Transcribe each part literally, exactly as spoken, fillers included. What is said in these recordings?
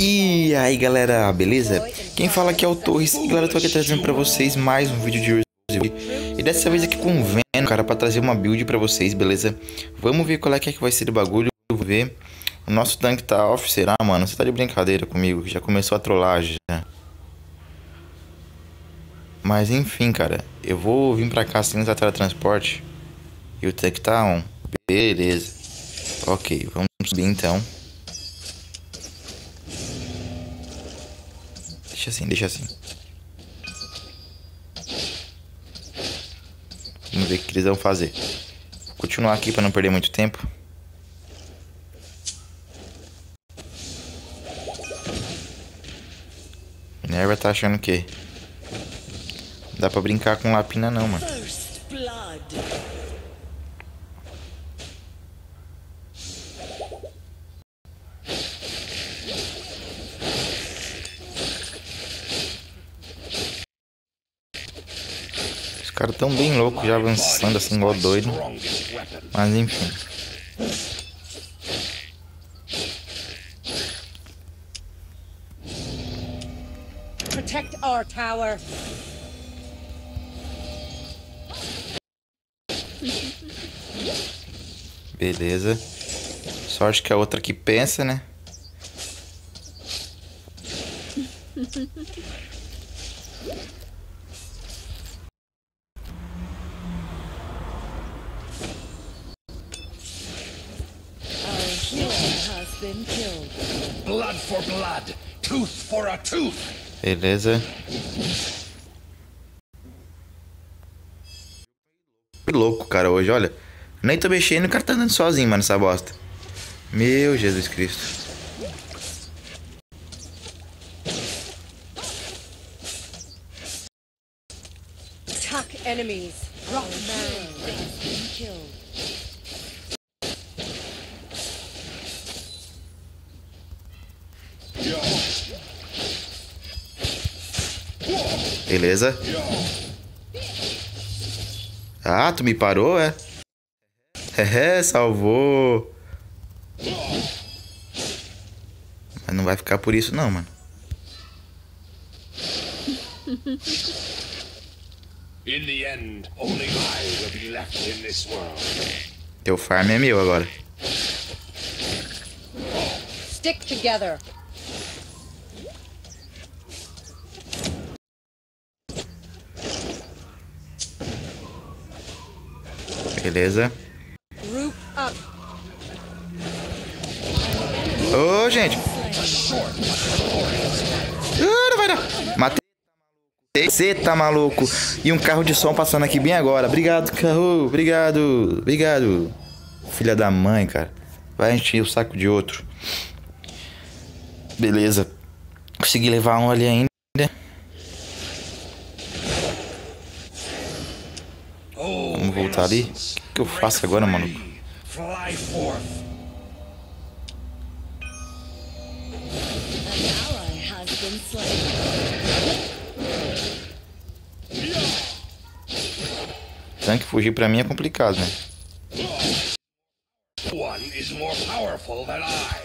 E aí galera, beleza? Quem fala aqui é o Torres e galera, eu tô aqui trazendo pra vocês mais um vídeo de hoje. E dessa vez aqui com o Venom, cara, pra trazer uma build pra vocês, beleza? Vamos ver qual é que, é que vai ser o bagulho, vou ver. O nosso tanque tá off, será, mano? Você tá de brincadeira comigo, já começou a trollagem já. Mas enfim, cara, eu vou vir pra cá sem usar teletransporte. E o tanque tá on, beleza. Ok, vamos subir então. Deixa assim, deixa assim. Vamos ver o que eles vão fazer. Vou continuar aqui para não perder muito tempo. Minerva tá achando que não dá pra brincar com Lapina não, mano. Os caras tão bem loucos, já avançando assim igual doido. Mas enfim. Protect our tower. Beleza. Sorte que a outra aqui pensa, né? Blood for blood, tooth for a tooth. Beleza. Que louco, cara, hoje, olha. Nem tô mexendo, o cara tá andando sozinho, mano, essa bosta. Meu Jesus Cristo. Attack enemies. Rock man. Beleza. Ah, tu me parou, é? É, salvou. Mas não vai ficar por isso não, mano. In the end, only I will be left in this world. Teu farm é meu agora. Stick together. Beleza. Group up. Ô, oh, gente. Ah, não vai dar. Matei. Você tá maluco. E um carro de som passando aqui bem agora. Obrigado, carro. Obrigado. Obrigado. Filha da mãe, cara. Vai encher o saco de outro. Beleza. Consegui levar um ali ainda. Vamos voltar ali. O que eu faço agora, mano? Fly forth. Tanque fugir pra mim é complicado, né? One is more powerful than I.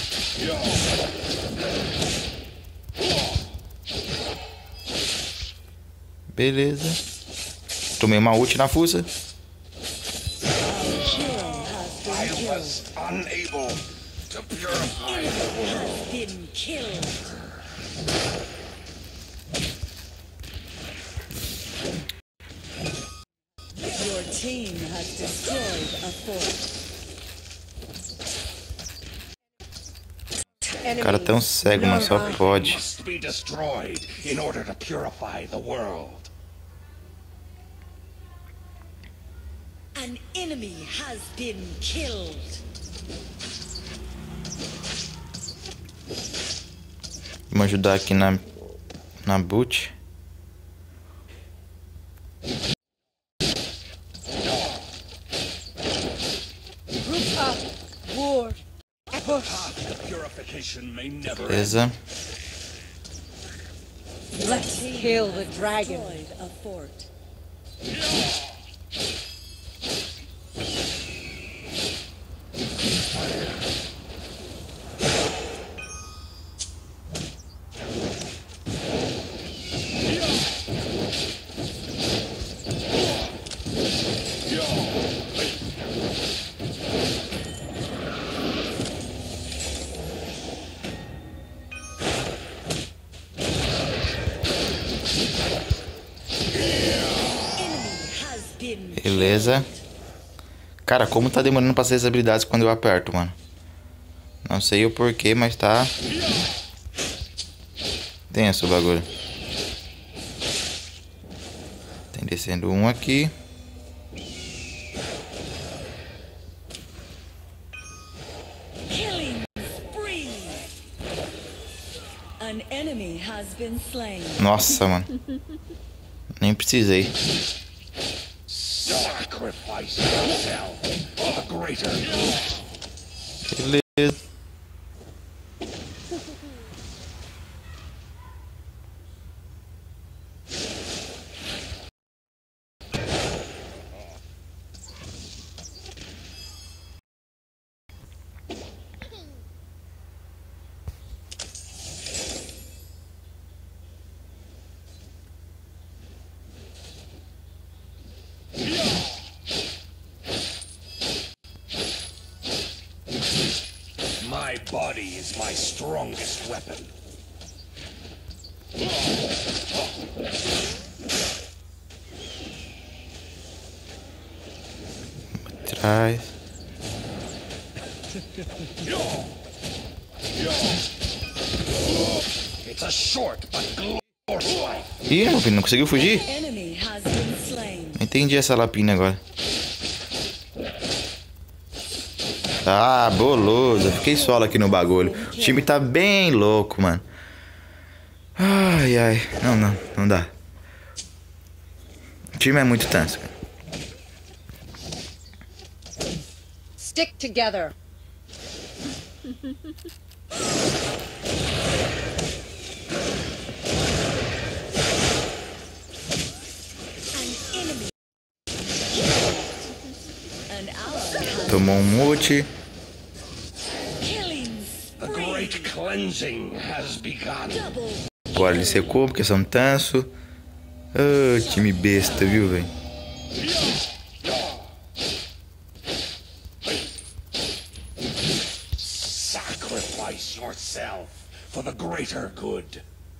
Beleza. Tomei uma ult na fuça. I was unable to purify the world. Been killed. Your team has destroyed a fort. O cara é tão cego, mas só pode. Must be destroyed in order to purify the world. An enemy has been killed. Vamos ajudar aqui na na boot. Group up. Ward. The purification may never end. Beleza. Let's kill the dragon. A fort. Beleza. Cara, como tá demorando pra sair as habilidades quando eu aperto, mano. Não sei o porquê, mas tá tenso o bagulho. Tem descendo um aqui. Nossa, mano. Nem precisei. Sacrifice yourself for the greater good. Beleza. My body is my strongest weapon. Atrás. It's a short but glorious life. Ih, meu filho, não conseguiu fugir? Não entendi essa lapina agora. Ah, boloso. Fiquei solo aqui no bagulho. O time tá bem louco, mano. Ai, ai. Não, não. Não dá. O time é muito tenso, cara. Stick together. Tomou um mute. The great cleansing has begun. Agora ele secou porque são tenso. Ah, time besta, viu, velho? Sacrifice yourself for the greater good.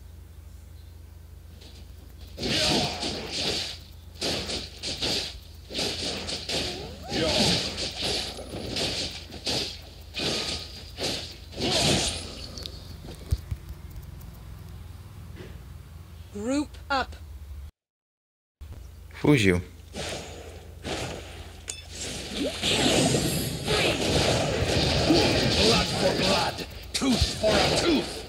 Group up. Fugiu. Blood for blood, tooth for a tooth.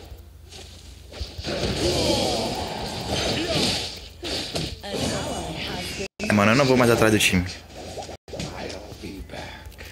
É, mano, eu não vou mais atrás do time. I'll be back.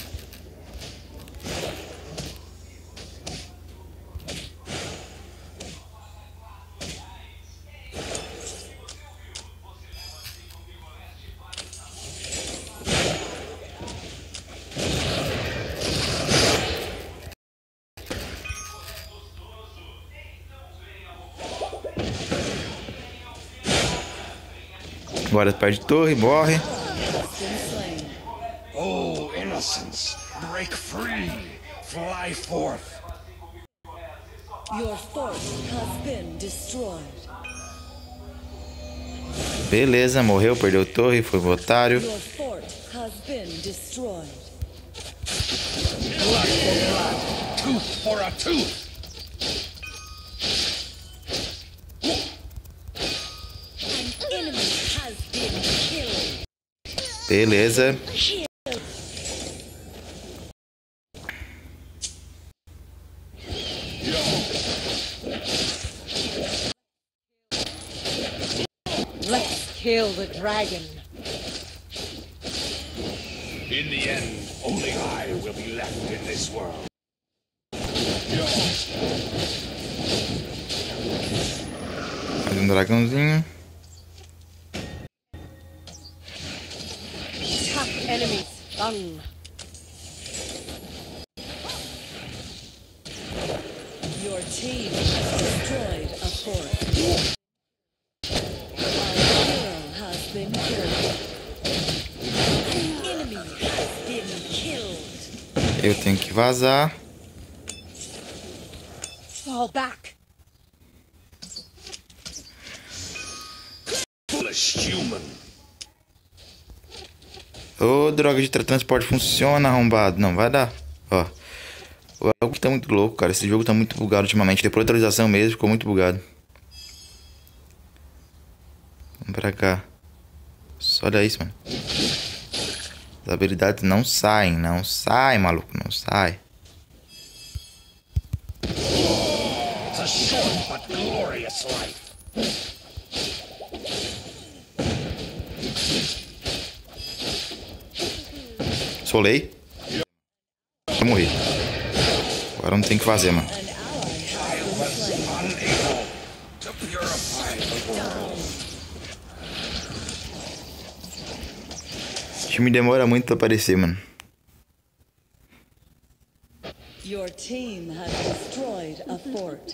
Agora perde torre, morre. Oh, innocence, break free. Fly forth. Your fort has been destroyed. Beleza, morreu, perdeu torre, foi pro otário. Your fort has been destroyed. Blood for blood, tooth for a tooth. An enemy has been killed. Beleza. Let's kill the dragon. In the end, only I will be left in this world. Mais um dragãozinho. Tough enemies stung. Your team has destroyed a fort. Our hero has been killed. An enemy has been killed. Eu tenho que vazar. Fall back. Foolish human. Ô, droga de teletransporte funciona, arrombado. Não, vai dar. Ó. O jogo tá muito louco, cara. Esse jogo tá muito bugado ultimamente. Depois da atualização mesmo, ficou muito bugado. Vamos pra cá. Só olha isso, mano. As habilidades não saem. Não sai, maluco. Não sai. It's a short but glorious life. Solei. Eu morri. Agora não tem o que fazer, mano. Unable to purify the world. Esse time demora muito pra aparecer, mano. Your team has destroyed a fort.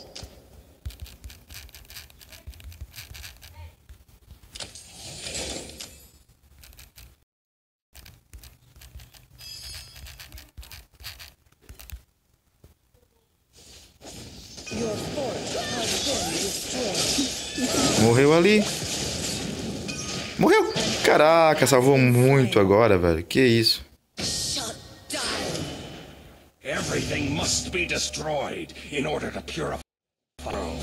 Your fort has been destroyed. Morreu ali. Morreu. Caraca, salvou muito agora, velho. Que isso. Shut down. Everything must be destroyed in order to purify the world.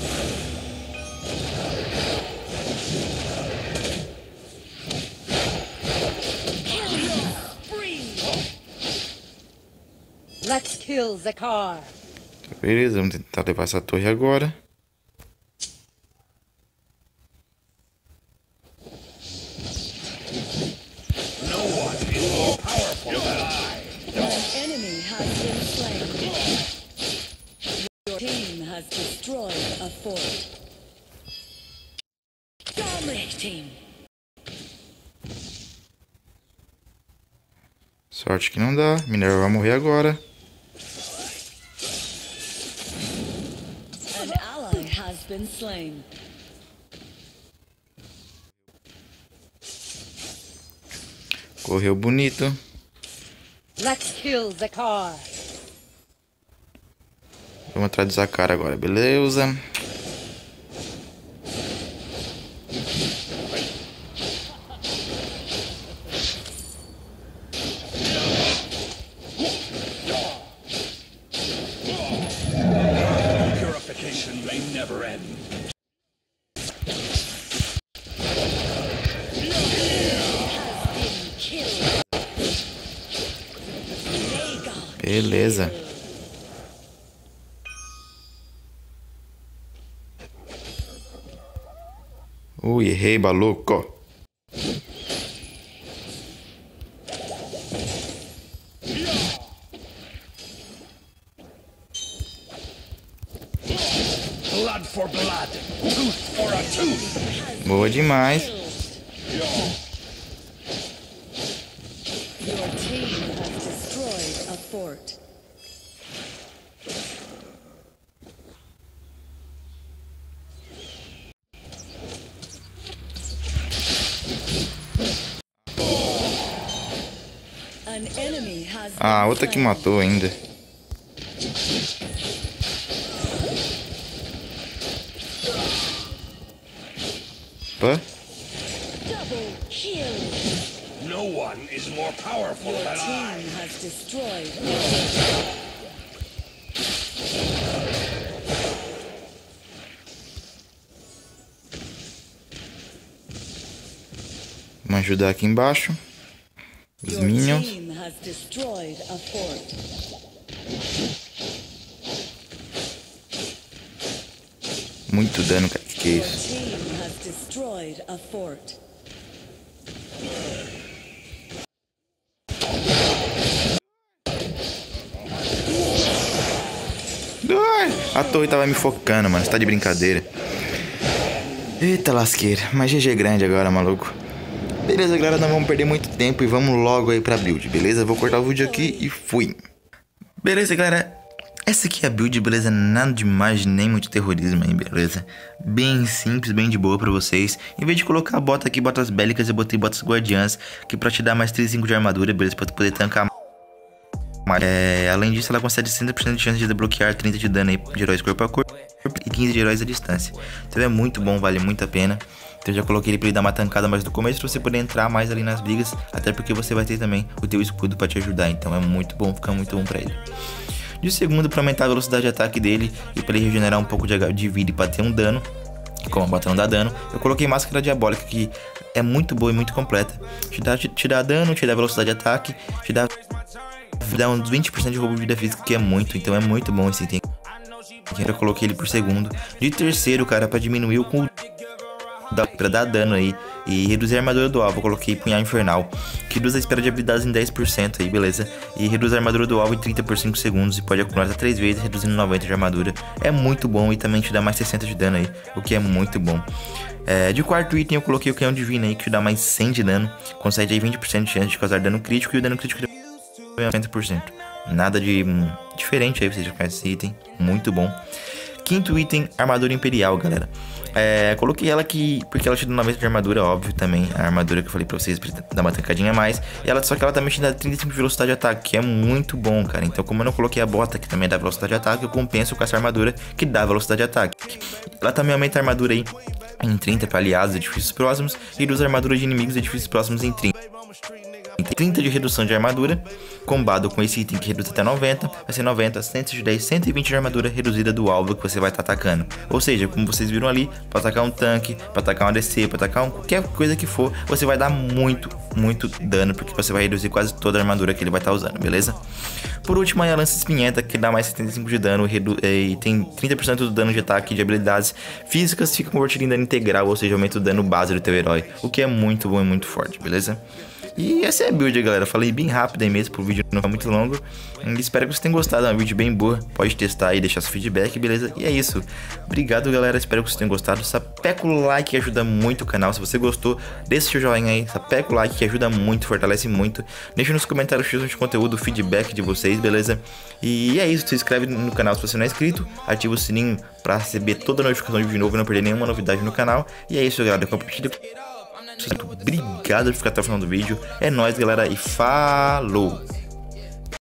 Let's kill Zakar. Beleza, vamos tentar levar essa torre agora. No one is more powerful than I. An enemy has been slain. Your team has destroyed a fort. Dominating. Sorte que não dá. Minerva vai morrer agora. An ally has been slain. Correu bonito. Let's kill Zakar. Vamos atrás do Zakar agora, beleza? Purification may never end. Beleza. Ui, errei, maluco. Blood for blood, tooth for a tooth. Boa demais. Your team has destroyed a fort. An enemy has Ah, been outra que slain. matou ainda. Opa. Double kill. No one is more powerful Your than I. team has destroyed a fort. Vamos ajudar aqui embaixo. Os Your minions. team has destroyed a fort. Muito dano, cara. Que que é Your isso? team has destroyed a fort. Ai, a torre tava me focando, mano. Você tá de brincadeira. Eita lasqueira. Mas G G grande agora, maluco. Beleza, galera. Não vamos perder muito tempo e vamos logo aí pra build, beleza? Vou cortar o vídeo aqui e fui. Beleza, galera. Essa aqui é a build, beleza? Nada demais, nem muito terrorismo aí, beleza? Bem simples, bem de boa pra vocês. Em vez de colocar bota aqui, botas bélicas, eu botei botas guardiãs, que pra te dar mais trinta e cinco de armadura, beleza? Pra tu poder tancar mais. É, além disso, ela concede sessenta por cento de chance de desbloquear trinta de dano aí de heróis corpo a corpo. e quinze de heróis à distância. Então é muito bom, vale muito a pena. Então eu já coloquei ele pra ele dar uma tancada mais no começo, pra você poder entrar mais ali nas brigas, até porque você vai ter também o teu escudo pra te ajudar, então é muito bom, fica muito bom pra ele. De segundo, pra aumentar a velocidade de ataque dele e pra ele regenerar um pouco de, de vida e pra ter um dano, como a bota não dá dano, eu coloquei Máscara Diabólica, que é muito boa e muito completa. Te dá, te, te dá dano, te dá velocidade de ataque, te dá, te dá uns vinte por cento de roubo de vida física, que é muito, então é muito bom esse item. Eu coloquei ele por segundo. De terceiro, cara, pra diminuir o cooldown, pra dar dano aí e reduzir a armadura do alvo, eu coloquei Punhal Infernal, que reduz a espera de habilidades em dez por cento aí, beleza? E reduz a armadura do alvo em trinta por cinco segundos e pode acumular até três vezes, reduzindo noventa de armadura. É muito bom e também te dá mais sessenta de dano aí, o que é muito bom. É, de quarto item eu coloquei o Canhão Divino aí, que te dá mais cem de dano, concede aí vinte por cento de chance de causar dano crítico e o dano crítico é cem por cento. Nada de hum, diferente aí, vocês já conhecem esse item, muito bom. Quinto item, Armadura Imperial, galera. É, coloquei ela aqui porque ela te dá noventa de armadura, óbvio, também. A armadura que eu falei pra vocês, pra dar uma tancadinha a mais. E ela, só que ela também te dá trinta e cinco de velocidade de ataque, que é muito bom, cara. Então, como eu não coloquei a bota, que também dá velocidade de ataque, eu compenso com essa armadura que dá velocidade de ataque. Ela também aumenta a armadura aí em trinta para aliados e edifícios próximos, e reduz a armadura de inimigos e edifícios próximos em trinta. trinta de redução de armadura, combado com esse item que reduz até noventa, vai ser noventa, cento e dez, cento e vinte de armadura reduzida do alvo que você vai estar tá atacando. Ou seja, como vocês viram ali, para atacar um tanque, para atacar um A D C, para atacar um, qualquer coisa que for, você vai dar muito, muito dano, porque você vai reduzir quase toda a armadura que ele vai estar tá usando, beleza? Por último, aí a Lança Espinhenta, que dá mais setenta e cinco de dano e tem trinta por cento do dano de ataque de habilidades físicas, fica convertido em dano integral, ou seja, aumenta o dano base do teu herói, o que é muito bom e muito forte, beleza? E essa é a build, galera. Falei bem rápido aí mesmo, pro vídeo não ficar muito longo. E espero que vocês tenham gostado, é uma build bem boa. Pode testar e deixar seu feedback, beleza? E é isso. Obrigado, galera. Espero que vocês tenham gostado. Sapeca o like que ajuda muito o canal. Se você gostou, deixa seu joinha aí. Sapeca o like que ajuda muito, fortalece muito. Deixa nos comentários X de conteúdo, feedback de vocês, beleza? E é isso. Se inscreve no canal se você não é inscrito. Ativa o sininho pra receber toda a notificação de vídeo novo e não perder nenhuma novidade no canal. E é isso, galera. Compartilha. Obrigado por ficar até o final do vídeo. É nóis, galera, e falou!